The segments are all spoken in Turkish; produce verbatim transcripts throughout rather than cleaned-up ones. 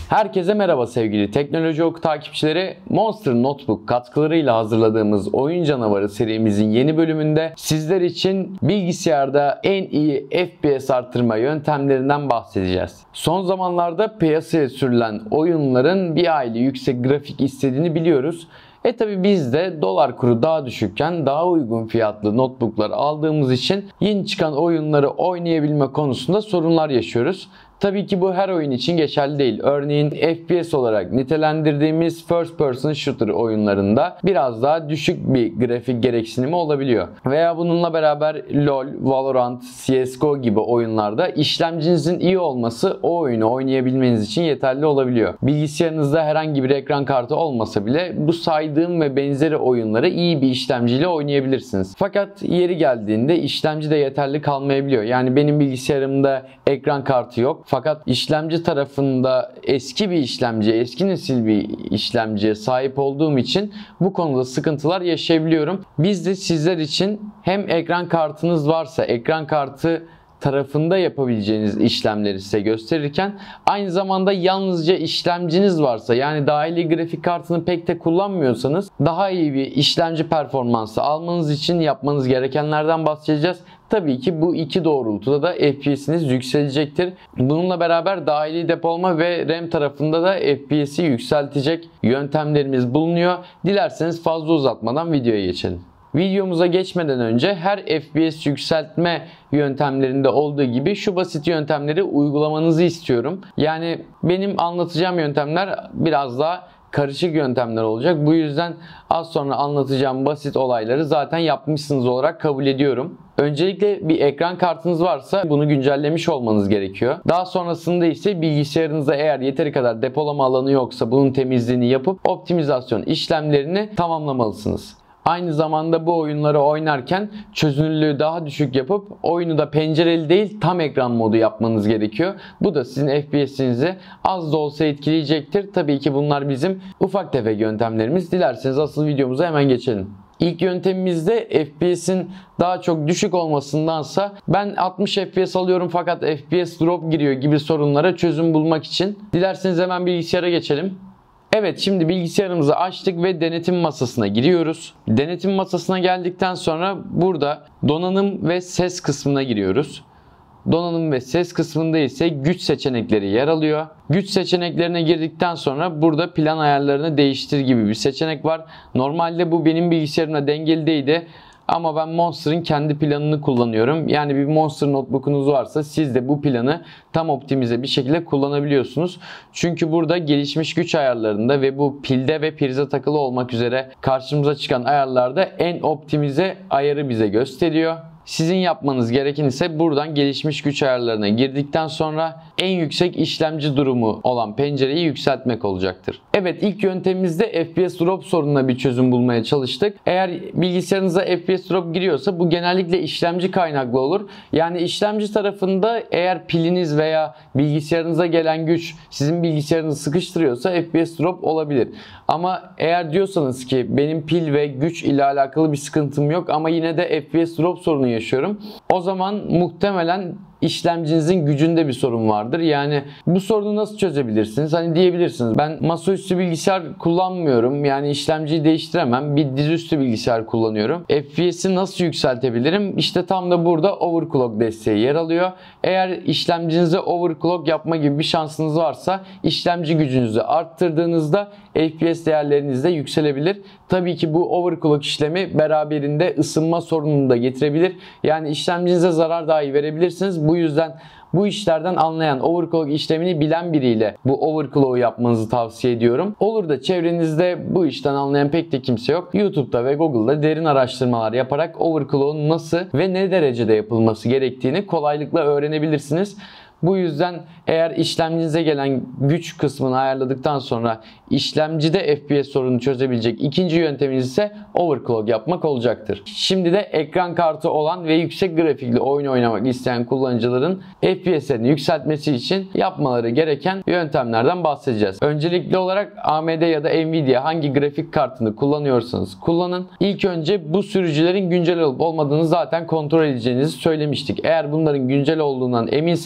Herkese merhaba sevgili Teknoloji Oku takipçileri. Monster Notebook katkılarıyla hazırladığımız Oyun Canavarı serimizin yeni bölümünde sizler için bilgisayarda en iyi F P S arttırma yöntemlerinden bahsedeceğiz. Son zamanlarda piyasaya sürülen oyunların bir hayli yüksek grafik istediğini biliyoruz. E tabi biz de dolar kuru daha düşükken daha uygun fiyatlı notebooklar aldığımız için yeni çıkan oyunları oynayabilme konusunda sorunlar yaşıyoruz. Tabii ki bu her oyun için geçerli değil. Örneğin F P S olarak nitelendirdiğimiz first person shooter oyunlarında biraz daha düşük bir grafik gereksinimi olabiliyor. Veya bununla beraber LoL, Valorant, C S G O gibi oyunlarda işlemcinizin iyi olması o oyunu oynayabilmeniz için yeterli olabiliyor. Bilgisayarınızda herhangi bir ekran kartı olmasa bile bu saydığım ve benzeri oyunları iyi bir işlemciyle oynayabilirsiniz. Fakat yeri geldiğinde işlemci de yeterli kalmayabiliyor. Yani benim bilgisayarımda ekran kartı yok. Fakat işlemci tarafında eski bir işlemci, eski nesil bir işlemciye sahip olduğum için bu konuda sıkıntılar yaşayabiliyorum. Biz de sizler için hem ekran kartınız varsa ekran kartı tarafında yapabileceğiniz işlemleri size gösterirken aynı zamanda yalnızca işlemciniz varsa, yani dahili grafik kartını pek de kullanmıyorsanız daha iyi bir işlemci performansı almanız için yapmanız gerekenlerden bahsedeceğiz. Tabii ki bu iki doğrultuda da F P S'iniz yükselecektir. Bununla beraber dahili depolama ve RAM tarafında da F P S'i yükseltecek yöntemlerimiz bulunuyor. Dilerseniz fazla uzatmadan videoya geçelim. Videomuza geçmeden önce her F P S yükseltme yöntemlerinde olduğu gibi şu basit yöntemleri uygulamanızı istiyorum. Yani benim anlatacağım yöntemler biraz daha karışık yöntemler olacak. Bu yüzden az sonra anlatacağım basit olayları zaten yapmışsınız olarak kabul ediyorum. Öncelikle bir ekran kartınız varsa bunu güncellemiş olmanız gerekiyor. Daha sonrasında ise bilgisayarınızda eğer yeteri kadar depolama alanı yoksa bunun temizliğini yapıp optimizasyon işlemlerini tamamlamalısınız. Aynı zamanda bu oyunları oynarken çözünürlüğü daha düşük yapıp oyunu da pencereli değil tam ekran modu yapmanız gerekiyor. Bu da sizin F P S'inizi az da olsa etkileyecektir. Tabii ki bunlar bizim ufak tefek yöntemlerimiz. Dilerseniz asıl videomuza hemen geçelim. İlk yöntemimizde F P S'in daha çok düşük olmasındansa ben altmış F P S alıyorum fakat F P S drop giriyor gibi sorunlara çözüm bulmak için. Dilerseniz hemen bilgisayara geçelim. Evet, şimdi bilgisayarımızı açtık ve denetim masasına giriyoruz. Denetim masasına geldikten sonra burada donanım ve ses kısmına giriyoruz. Donanım ve ses kısmında ise güç seçenekleri yer alıyor. Güç seçeneklerine girdikten sonra burada plan ayarlarını değiştir gibi bir seçenek var. Normalde bu benim bilgisayarımla dengeliydi. Ama ben Monster'ın kendi planını kullanıyorum. Yani bir Monster notebook'unuz varsa siz de bu planı tam optimize bir şekilde kullanabiliyorsunuz. Çünkü burada gelişmiş güç ayarlarında ve bu pilde ve prize takılı olmak üzere karşımıza çıkan ayarlarda en optimize ayarı bize gösteriyor. Sizin yapmanız gereken ise buradan gelişmiş güç ayarlarına girdikten sonra en yüksek işlemci durumu olan pencereyi yükseltmek olacaktır. Evet, ilk yöntemimizde F P S drop sorununa bir çözüm bulmaya çalıştık. Eğer bilgisayarınıza F P S drop giriyorsa bu genellikle işlemci kaynaklı olur. Yani işlemci tarafında eğer piliniz veya bilgisayarınıza gelen güç sizin bilgisayarınızı sıkıştırıyorsa F P S drop olabilir. Ama eğer diyorsanız ki benim pil ve güç ile alakalı bir sıkıntım yok ama yine de F P S drop sorunu yaşıyorum, o zaman muhtemelen işlemcinizin gücünde bir sorun vardır. Yani bu sorunu nasıl çözebilirsiniz? Hani diyebilirsiniz ben masaüstü bilgisayar kullanmıyorum. Yani işlemciyi değiştiremem. Bir dizüstü bilgisayar kullanıyorum. F P S'i nasıl yükseltebilirim? İşte tam da burada overclock desteği yer alıyor. Eğer işlemcinize overclock yapma gibi bir şansınız varsa işlemci gücünüzü arttırdığınızda F P S değerleriniz de yükselebilir. Tabii ki bu overclock işlemi beraberinde ısınma sorununu da getirebilir. Yani işlemcinize zarar dahi verebilirsiniz. Bu yüzden bu işlerden anlayan, overclock işlemini bilen biriyle bu overclock'u yapmanızı tavsiye ediyorum. Olur da çevrenizde bu işten anlayan pek de kimse yok. YouTube'da ve Google'da derin araştırmalar yaparak overclock'un nasıl ve ne derecede yapılması gerektiğini kolaylıkla öğrenebilirsiniz. Bu yüzden eğer işlemcinize gelen güç kısmını ayarladıktan sonra işlemcide F P S sorunu çözebilecek ikinci yönteminiz ise overclock yapmak olacaktır. Şimdi de ekran kartı olan ve yüksek grafikli oyun oynamak isteyen kullanıcıların F P S'lerini yükseltmesi için yapmaları gereken yöntemlerden bahsedeceğiz. Öncelikli olarak A M D ya da Nvidia hangi grafik kartını kullanıyorsanız kullanın. İlk önce bu sürücülerin güncel olup olmadığını zaten kontrol edeceğinizi söylemiştik. Eğer bunların güncel olduğundan eminseniz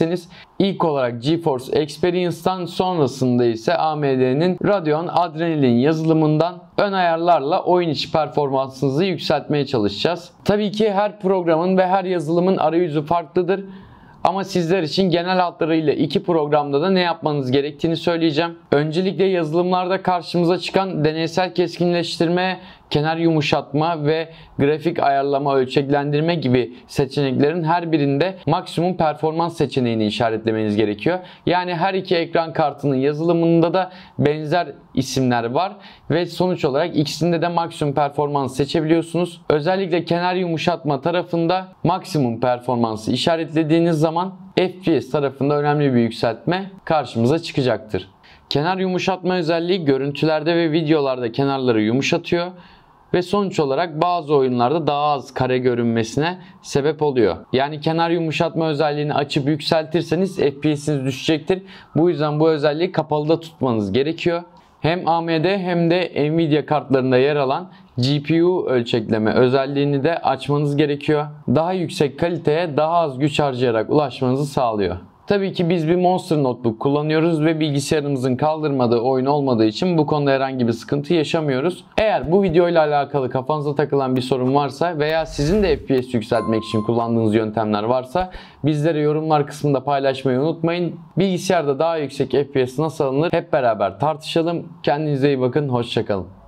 İlk olarak GeForce Experience'tan, sonrasında ise A M D'nin Radeon Adrenalin yazılımından ön ayarlarla oyun içi performansınızı yükseltmeye çalışacağız. Tabii ki her programın ve her yazılımın arayüzü farklıdır. Ama sizler için genel hatlarıyla iki programda da ne yapmanız gerektiğini söyleyeceğim. Öncelikle yazılımlarda karşımıza çıkan deneysel keskinleştirme, kenar yumuşatma ve grafik ayarlama, ölçeklendirme gibi seçeneklerin her birinde maksimum performans seçeneğini işaretlemeniz gerekiyor. Yani her iki ekran kartının yazılımında da benzer isimler var ve sonuç olarak ikisinde de maksimum performans seçebiliyorsunuz. Özellikle kenar yumuşatma tarafında maksimum performansı işaretlediğiniz zaman F P S tarafında önemli bir yükseltme karşımıza çıkacaktır. Kenar yumuşatma özelliği görüntülerde ve videolarda kenarları yumuşatıyor ve sonuç olarak bazı oyunlarda daha az kare görünmesine sebep oluyor. Yani kenar yumuşatma özelliğini açıp yükseltirseniz F P S'iniz düşecektir. Bu yüzden bu özelliği kapalıda tutmanız gerekiyor. Hem A M D hem de Nvidia kartlarında yer alan G P U ölçekleme özelliğini de açmanız gerekiyor. Daha yüksek kaliteye daha az güç harcayarak ulaşmanızı sağlıyor. Tabii ki biz bir Monster Notebook kullanıyoruz ve bilgisayarımızın kaldırmadığı oyun olmadığı için bu konuda herhangi bir sıkıntı yaşamıyoruz. Eğer bu videoyla alakalı kafanıza takılan bir sorun varsa veya sizin de F P S yükseltmek için kullandığınız yöntemler varsa bizlere yorumlar kısmında paylaşmayı unutmayın. Bilgisayarda daha yüksek F P S nasıl alınır hep beraber tartışalım. Kendinize iyi bakın, hoşça kalın.